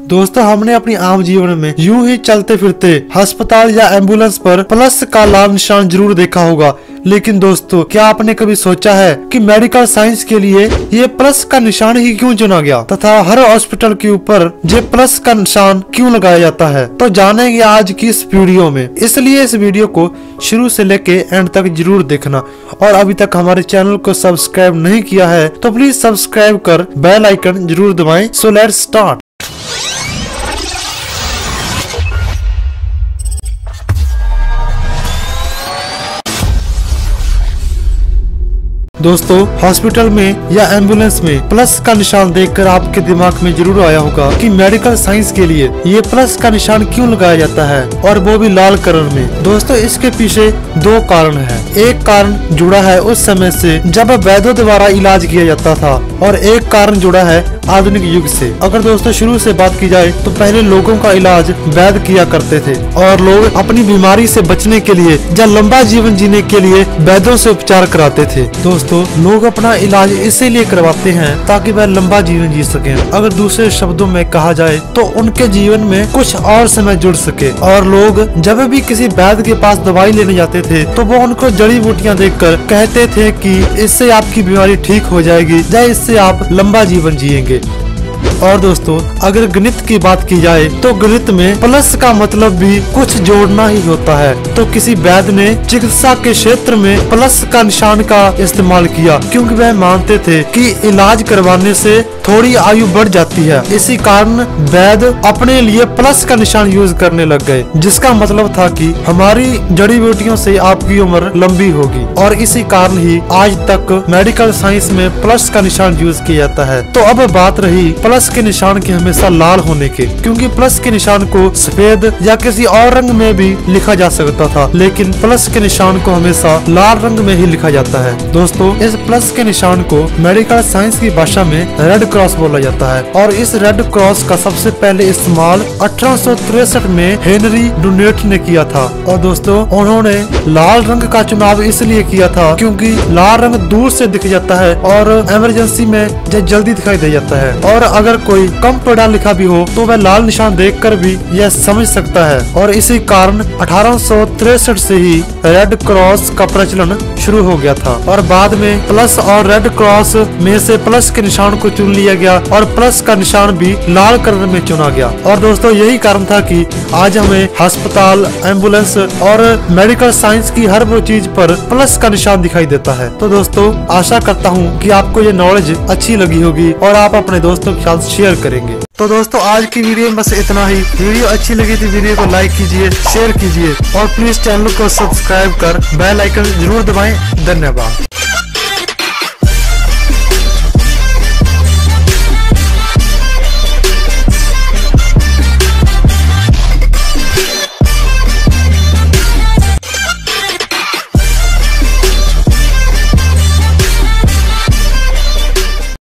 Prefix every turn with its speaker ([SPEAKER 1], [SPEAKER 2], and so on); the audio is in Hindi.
[SPEAKER 1] दोस्तों हमने अपनी आम जीवन में यूं ही चलते फिरते अस्पताल या एम्बुलेंस पर प्लस का लाल निशान जरूर देखा होगा, लेकिन दोस्तों क्या आपने कभी सोचा है कि मेडिकल साइंस के लिए ये प्लस का निशान ही क्यों चुना गया तथा हर हॉस्पिटल के ऊपर ये प्लस का निशान क्यों लगाया जाता है? तो जानेंगे आज की इस वीडियो में, इसलिए इस वीडियो को शुरू से लेके एंड तक जरूर देखना। और अभी तक हमारे चैनल को सब्सक्राइब नहीं किया है तो प्लीज सब्सक्राइब कर बेल आइकन जरूर दबाएं। So let's start. दोस्तों हॉस्पिटल में या एम्बुलेंस में प्लस का निशान देखकर आपके दिमाग में जरूर आया होगा कि मेडिकल साइंस के लिए ये प्लस का निशान क्यों लगाया जाता है, और वो भी लाल कलर में। दोस्तों इसके पीछे दो कारण है। एक कारण जुड़ा है उस समय से जब वैद्यों द्वारा इलाज किया जाता था, और एक कारण जुड़ा है आधुनिक युग से। अगर दोस्तों शुरू से बात की जाए तो पहले लोगों का इलाज वैद्य किया करते थे, और लोग अपनी बीमारी से बचने के लिए या लंबा जीवन जीने के लिए वैद्यों से उपचार कराते थे। दोस्तों लोग अपना इलाज इसीलिए करवाते हैं ताकि वह लंबा जीवन जी सके। अगर दूसरे शब्दों में कहा जाए तो उनके जीवन में कुछ और समय जुड़ सके। और लोग जब भी किसी वैद्य के पास दवाई लेने जाते थे तो वो उनको जड़ी बूटियां देखकर कहते थे कि इससे आपकी बीमारी ठीक हो जाएगी या इससे आप लंबा जीवन जिएंगे। और दोस्तों अगर गणित की बात की जाए तो गणित में प्लस का मतलब भी कुछ जोड़ना ही होता है। तो किसी वैद्य ने चिकित्सा के क्षेत्र में प्लस का निशान का इस्तेमाल किया, क्योंकि वह मानते थे कि इलाज करवाने से थोड़ी आयु बढ़ जाती है। इसी कारण वैद्य अपने लिए प्लस का निशान यूज करने लग गए, जिसका मतलब था कि हमारी जड़ी बूटियों से आपकी उम्र लंबी होगी। और इसी कारण ही आज तक मेडिकल साइंस में प्लस का निशान यूज किया जाता है। तो अब बात रही प्लस के निशान के हमेशा लाल होने के, क्योंकि प्लस के निशान को सफेद या किसी और रंग में भी लिखा जा सकता था, लेकिन प्लस के निशान को हमेशा लाल रंग में ही लिखा जाता है। दोस्तों इस प्लस के निशान को मेडिकल साइंस की भाषा में रेड क्रॉस बोला जाता है, और इस रेड क्रॉस का सबसे पहले इस्तेमाल 1863 में हेनरी डुनेट ने किया था। और दोस्तों उन्होंने लाल रंग का चुनाव इसलिए किया था क्योंकि लाल रंग दूर से दिख जाता है और इमरजेंसी में जल्दी दिखाई दे जाता है, और अगर कोई कम पढ़ा लिखा भी हो तो वह लाल निशान देखकर भी यह समझ सकता है। और इसी कारण 1863 से ही रेड क्रॉस का प्रचलन शुरू हो गया था, और बाद में प्लस और रेड क्रॉस में से प्लस के निशान को चुन लिया गया और प्लस का निशान भी लाल कलर में चुना गया। और दोस्तों यही कारण था कि आज हमें अस्पताल, एम्बुलेंस और मेडिकल साइंस की हर वो चीज पर प्लस का निशान दिखाई देता है। तो दोस्तों आशा करता हूँ कि आपको ये नॉलेज अच्छी लगी होगी और आप अपने दोस्तों के साथ शेयर करेंगे। तो दोस्तों आज की वीडियो में बस इतना ही। वीडियो अच्छी लगी तो वीडियो को लाइक कीजिए, शेयर कीजिए और प्लीज चैनल को सब्सक्राइब कर बेल आइकन जरूर दबाएं। धन्यवाद।